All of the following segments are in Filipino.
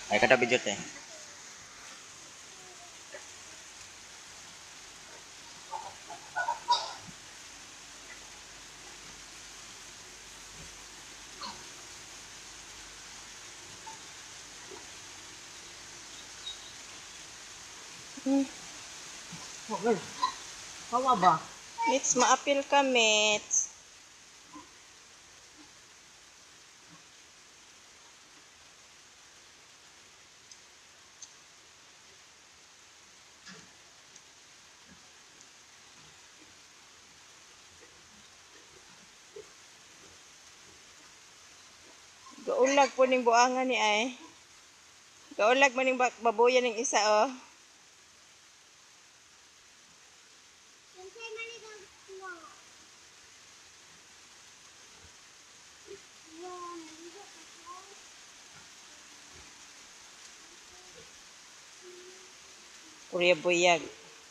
Ay kada video te. Okay. Kawa ba? Mits, maapil ka, Mits. Gaulag po ning buangan ni ay. Gaulag man ning baboyan ning isa, oh. Kurya buyag.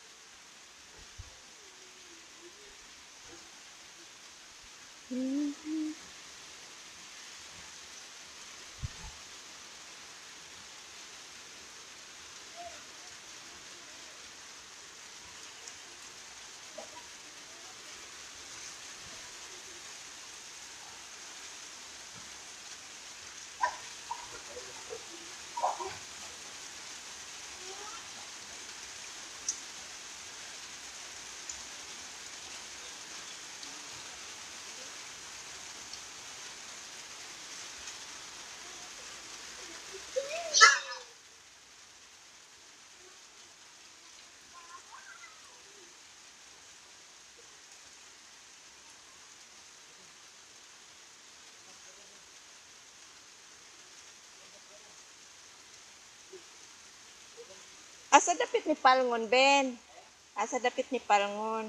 Asa dapit ni Palngon, Ben? Asa dapit ni Palngon?